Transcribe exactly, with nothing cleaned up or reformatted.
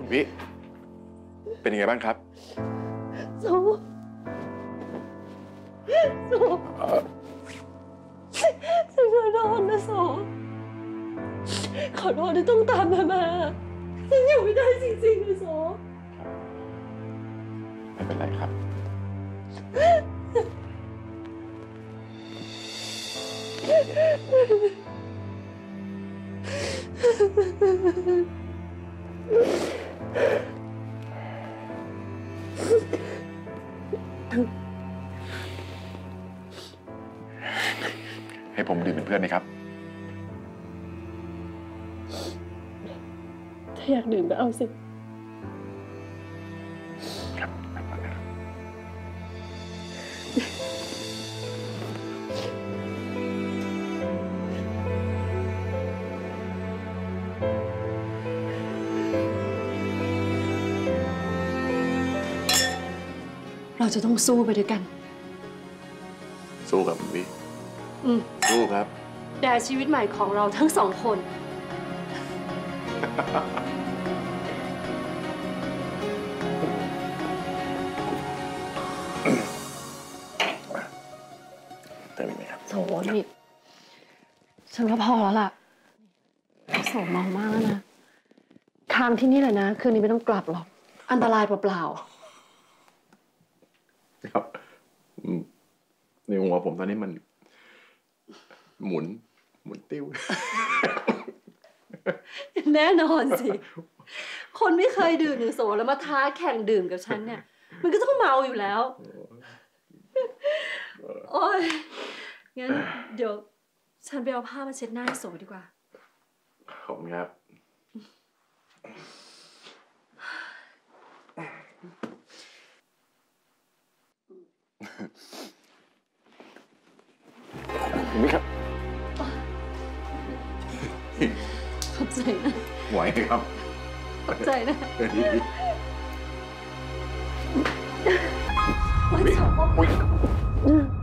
คุณวิเป็นยังไงบ้างครับโซโซฉันขอโทษนะโซขอโทษที่ต้องตามมามาฉันอยู่ไม่ได้จริงๆนะโซไม่เป็นไรครับให้ผมดื่มเป็นเพื่อนไหมครับถ้าอยากดื่มก็เอาสิครับเราจะต้องสู้ไปด้วยกันสู้ครับคุณวิอืมสู้ครับแต่ชีวิตใหม่ของเราทั้งสองคนเติมอีกไหมครับโสนี่ฉันว่าพอแล้วล่ะโสเมามากแล้วนะค้างที่นี่แหละนะคืนนี้ไม่ต้องกลับหรอกอันตรายเปล่าๆครับในหัวผมตอนนี้มันหมุนหมุนติ้วแน่นอนสิคนไม่เคยดื่มอย่างโสแล้วมาท้าแข่งดื่มกับฉันเนี่ยมันก็ต้องเมาอยู่แล้วโอ้ยงั้นเดี๋ยวฉันไปเอาผ้ามาเช็ดหน้าให้โสดีกว่าขอบคุณครับนี่ครับขอบใจนะไหวครับขอบใจนะอุ๊ยอุ๊ย